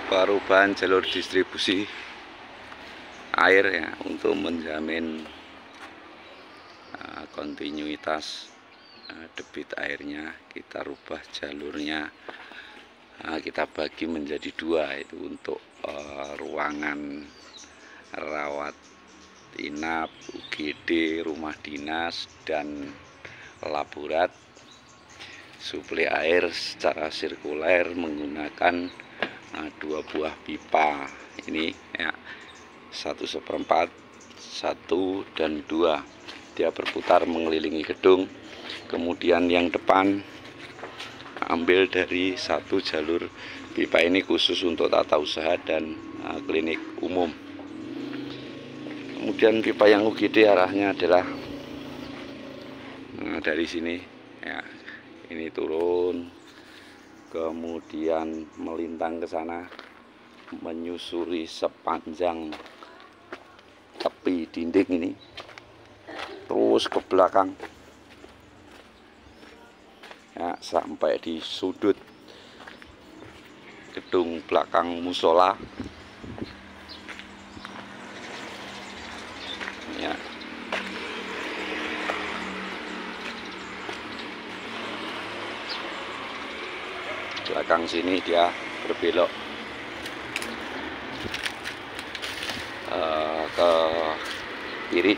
perubahan jalur distribusi air ya, untuk menjamin kontinuitas debit airnya. Kita rubah jalurnya, kita bagi menjadi dua, itu untuk ruangan rawat inap, UGD, rumah dinas, dan laborat. Suplai air secara sirkuler menggunakan dua buah pipa ini ya, 1/4, 1 dan 2. Dia berputar mengelilingi gedung. Kemudian yang depan ambil dari satu jalur pipa ini khusus untuk tata usaha dan klinik umum. Kemudian pipa yang UGD arahnya adalah dari sini ya, ini turun, kemudian melintang ke sana, menyusuri sepanjang tepi dinding ini, terus ke belakang ya, sampai di sudut gedung belakang musola ya. Belakang sini dia berbelok ke kiri.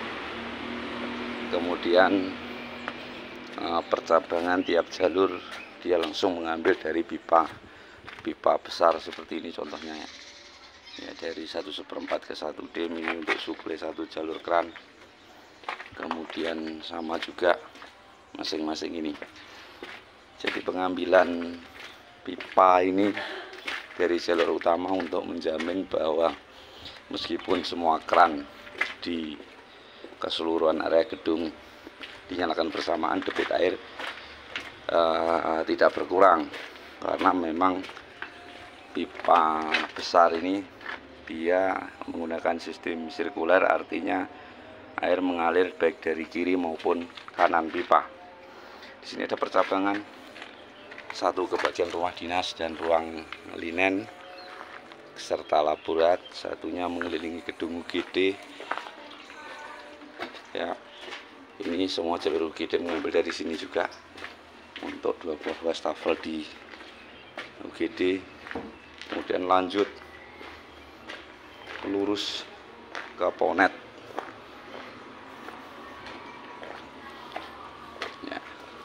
Kemudian percabangan tiap jalur dia langsung mengambil dari pipa besar seperti ini contohnya ya. Ya, dari 1/4 ke 1 DM ini untuk suplai satu jalur kran. Kemudian sama juga masing-masing ini. Jadi pengambilan pipa ini dari jalur utama untuk menjamin bahwa meskipun semua kran di keseluruhan area gedung dinyalakan bersamaan, debit air tidak berkurang, karena memang pipa besar ini dia menggunakan sistem sirkuler, artinya air mengalir baik dari kiri maupun kanan pipa. Di sini ada percabangan, satu ke bagian rumah dinas dan ruang linen serta laborat, satunya mengelilingi gedung UGD ya. Ini semua jalur UGD mengambil dari sini juga untuk 2 buah wastafel di UGD. Kemudian lanjut lurus ke Ponet ya.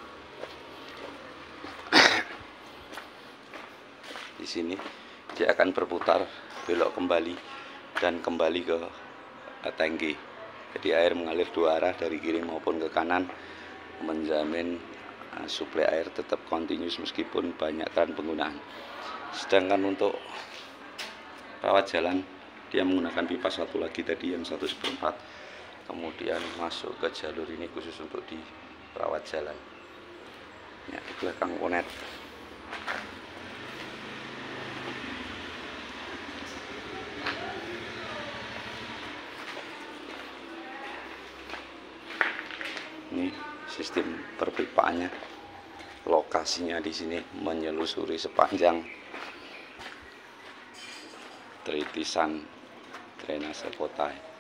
Di sini dia akan berputar, belok kembali, dan kembali ke tangki. Jadi air mengalir dua arah, dari kiri maupun ke kanan, menjamin suplai air tetap kontinus meskipun banyak kran penggunaan. Sedangkan untuk rawat jalan dia menggunakan pipa satu lagi tadi yang 1/4, kemudian masuk ke jalur ini khusus untuk di rawat jalan ya, di belakang Ponet. Ini sistem perpipaannya, lokasinya di sini menyelusuri sepanjang tritisan drainase kota.